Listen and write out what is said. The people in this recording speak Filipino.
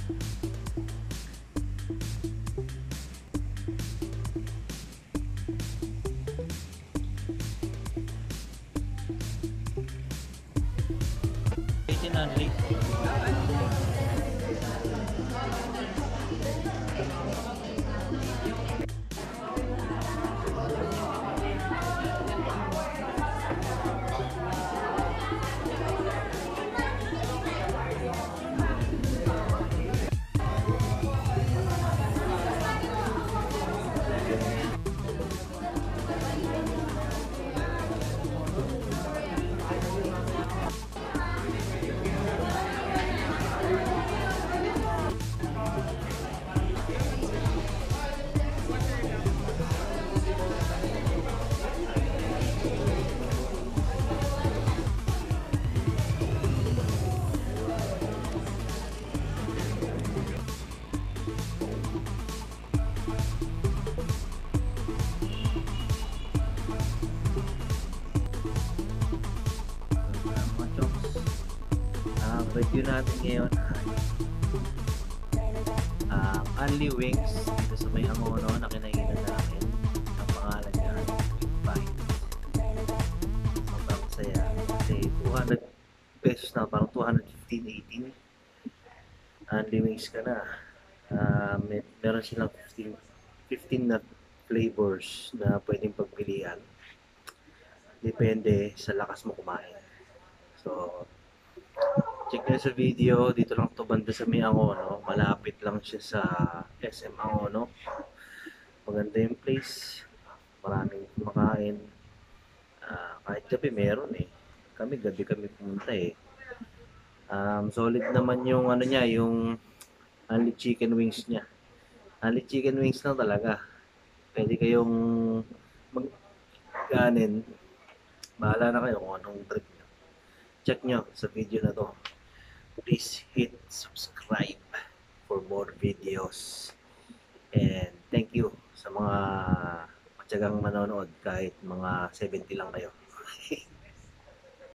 Only. Review natin ngayon Only Wings dito sa may Angono na kinainan namin. Ang pangalan niya Bite. Sobrang saya kasi 200 pesos na, parang 215-18 Only Wings ka na. Meron silang 15 na flavors na pwedeng pagpilian, depende sa lakas mo kumain. So check nyo sa video, dito lang ito banda sa may Angono. Malapit lang siya sa SM Angono. Maganda yung place. Maraming kumakain. Kahit gabi meron eh. Gabi kami pumunta eh. Solid naman yung ano niya, yung only chicken wings niya. Only chicken wings lang talaga. Pwede kayong mag-ganin. Bahala na kayo kung anong trip nyo. Check nyo sa video na to. Please hit subscribe for more videos, and thank you sa mga matyagang manonood kahit mga 70 lang kayo.